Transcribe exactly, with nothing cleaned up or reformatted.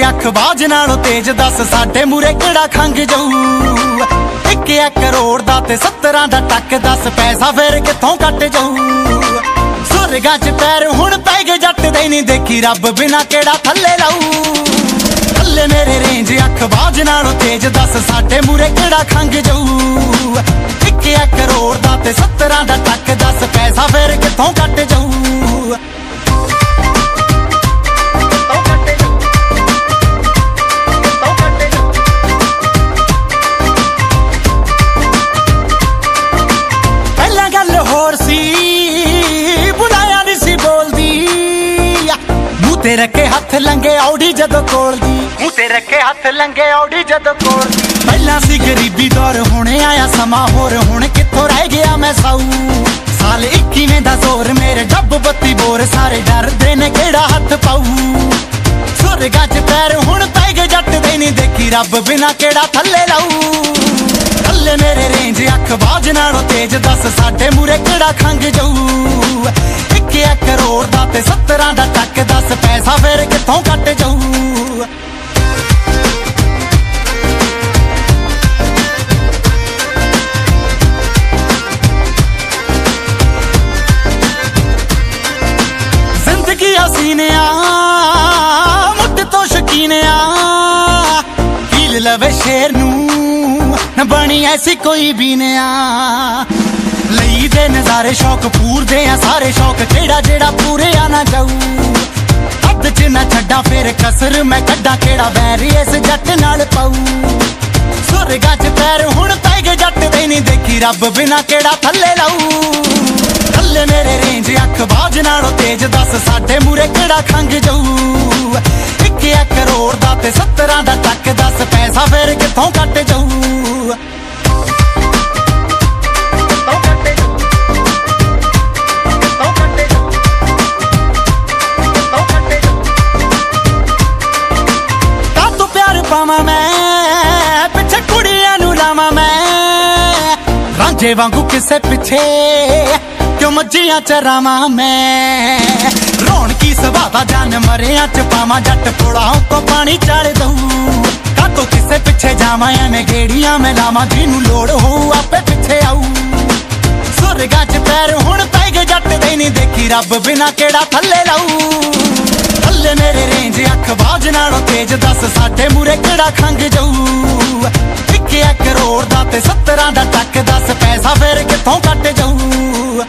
अख बाज नालों तेज दस साडे मूरे किहड़ा खंग जाऊ। एक एक करोड़ दा ते सत्तरां दा टक दस पैसा फिर कित्थों कट जाऊ। सुरगां च पैर हुण पै गए जट दे नहीं देखी रब बिना किहड़ा थल्ले लाऊ। थल्ले मेरे रेंज अख बाज नालों तेज दस साडे मूरे किहड़ा खंग जाऊ। एक एक करोड़ दा ते सत्तरां दा टक दस पैसा फिर कित्थों कट जाऊ। ते रखे हथ लंगे औड़ी जदों कोल दी, मुंह ते रखे हथ लंगे औड़ी जदों कोल दी। पहला सी गरीबी दौर हुणे आया समा होर हुण कित्थों रह गया मैं साऊ। साल इक्कीवें दा जोर मेरे डब बत्ती बोर सारे डरदे ने केड़ा हथ पाऊ। सुरगां च पैर हुण पै गए जट दे नहीं देखी रब बिना केड़ा थल्ले लाऊ। थल्ले मेरे रेंज अख बाज नालों तेज दस साडे मूरे केड़ा खंग जाऊ। एक एक करोड़ दा ते सत्तरां दा टक दस पैसा फिर कित्थों कट जाऊ। जिंदगी हसीने मुद्दे तो शकीने हील लवे शेर नू न बनी ऐसी कोई भी ने लई दे नजारे शौक पूरदे आ सारे शौक केड़ा जेड़ा पूरे आना जाऊ। हद च न छड्डा फिर कसर मैं कड्डा केड़ा बैरी इस जट नाल पाऊ। सुरगां च पैर हुण पै गए जट दे नहीं देखी रब बिना केड़ा थल्ले लाऊ। थल्ले मेरे रेंज अख बाज नालों तेज दस साडे मूरे केड़ा खंग जाऊ। एक एक करोड़ दा ते सत्तरां दा टक दस पैसा फिर कित्थों कट जाऊ। पावा मैं पिछे कुड़ियां नू लावा मैं रांझे वांगू किसे पिछे क्यों मज्जियां चरावा मैं। रौनकी सभावा जान मरिया च पावा जट पुड़ाओं तो पानी चाल दऊ। कातो किसे पिछे जावा एवें गेड़ियां मैं लावा जिनू लोड़ हो आपे पिछे आऊ। सुरगां च पैर हुण पै गए जट दे नहीं देखी रब बिना केड़ा थल्ले लाऊ। थल्ले मेरे रेंज अख बाज नालों तेज दस साडे मूरे केड़ा खंग जाऊ। एक एक करोड़ दा ते सत्तरां दा टक दस पैसा फिर कित्थों कट जाऊ।